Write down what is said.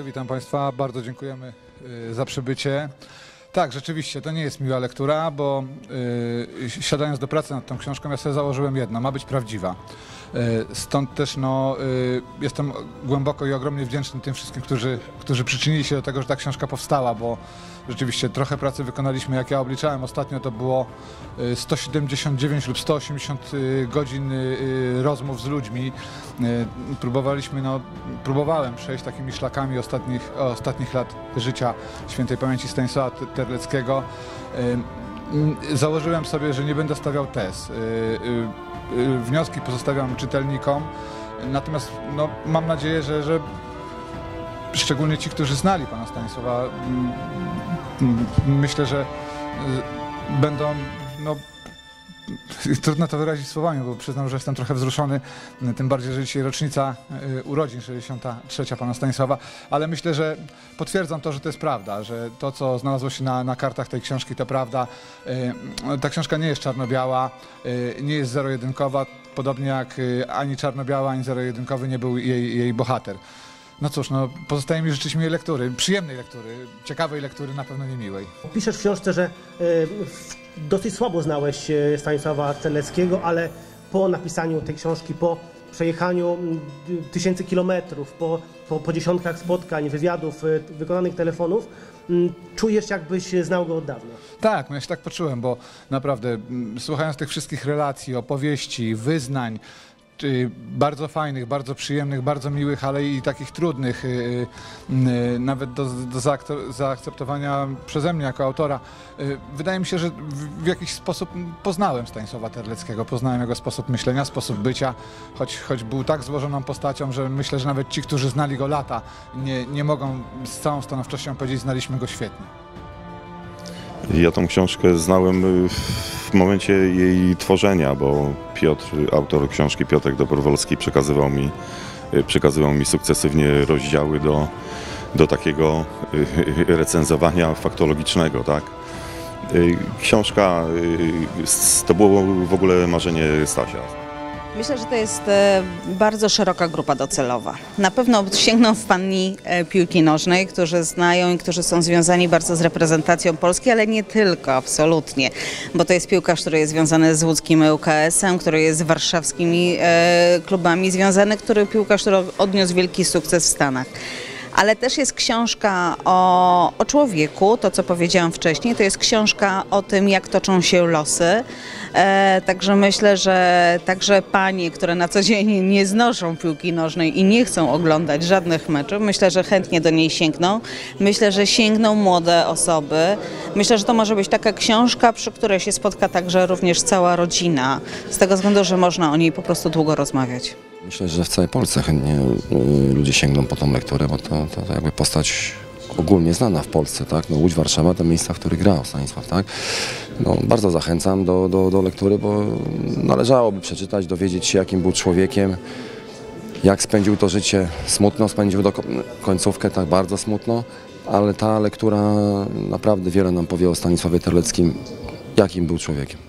witam Państwa. Bardzo dziękujemy za przybycie. Tak, rzeczywiście, to nie jest miła lektura, bo siadając do pracy nad tą książką, ja sobie założyłem jedno, ma być prawdziwa. Stąd też jestem głęboko i ogromnie wdzięczny tym wszystkim, którzy przyczynili się do tego, że ta książka powstała, bo rzeczywiście trochę pracy wykonaliśmy. Jak ja obliczałem ostatnio, to było 179 lub 180 godzin rozmów z ludźmi. Próbowałem przejść takimi szlakami ostatnich lat życia świętej pamięci Stanisława Terleckiego. Założyłem sobie, że nie będę stawiał tez. Wnioski pozostawiam czytelnikom, natomiast mam nadzieję, że szczególnie ci, którzy znali pana Stanisława, myślę, że będą, trudno to wyrazić słowami, bo przyznam, że jestem trochę wzruszony, tym bardziej, że dzisiaj rocznica urodzin, 63. pana Stanisława, ale myślę, że potwierdzam to, że to jest prawda, że to, co znalazło się na kartach tej książki, to prawda. Ta książka nie jest czarno-biała, nie jest zero-jedynkowa, podobnie jak ani czarno-biała, ani zero-jedynkowy nie był jej bohater. No cóż, pozostaje mi życzyć miłej lektury, przyjemnej lektury, ciekawej lektury, na pewno nie miłej. Piszesz w książce, że dosyć słabo znałeś Stanisława Terleckiego, ale po napisaniu tej książki, po przejechaniu tysięcy kilometrów, po dziesiątkach spotkań, wywiadów, wykonanych telefonów, czujesz, jakbyś znał go od dawna. Tak, ja się tak poczułem, bo naprawdę słuchając tych wszystkich relacji, opowieści, wyznań, bardzo fajnych, bardzo przyjemnych, bardzo miłych, ale i takich trudnych, nawet do zaakceptowania przeze mnie jako autora. Wydaje mi się, że w jakiś sposób poznałem Stanisława Terleckiego, poznałem jego sposób myślenia, sposób bycia, choć był tak złożoną postacią, że myślę, że nawet ci, którzy znali go lata, nie mogą z całą stanowczością powiedzieć, znaliśmy go świetnie. Ja tą książkę znałem w momencie jej tworzenia, bo Piotr, autor książki, Piotrek Dobrowolski, przekazywał mi sukcesywnie rozdziały do takiego recenzowania faktologicznego, tak? Książka to było w ogóle marzenie Stasia. Myślę, że to jest bardzo szeroka grupa docelowa. Na pewno sięgną fani piłki nożnej, którzy znają i którzy są związani bardzo z reprezentacją Polski, ale nie tylko, absolutnie. Bo to jest piłkarz, który jest związany z łódzkim ŁKS-em, który jest z warszawskimi klubami związany, piłkarz, który odniósł wielki sukces w Stanach. Ale też jest książka o człowieku, to co powiedziałam wcześniej, to jest książka o tym, jak toczą się losy. Także myślę, że także panie, które na co dzień nie znoszą piłki nożnej i nie chcą oglądać żadnych meczów, myślę, że chętnie do niej sięgną. Myślę, że sięgną młode osoby. Myślę, że to może być taka książka, przy której się spotka także również cała rodzina, z tego względu, że można o niej po prostu długo rozmawiać. Myślę, że w całej Polsce chętnie ludzie sięgną po tą lekturę, bo to jakby postać ogólnie znana w Polsce, tak? Łódź, Warszawa to miejsca, w których grał Stanisław, tak? Bardzo zachęcam do lektury, bo należałoby przeczytać, dowiedzieć się, jakim był człowiekiem, jak spędził to życie. Smutno spędził końcówkę, tak bardzo smutno, ale ta lektura naprawdę wiele nam powie o Stanisławie Terleckim, jakim był człowiekiem.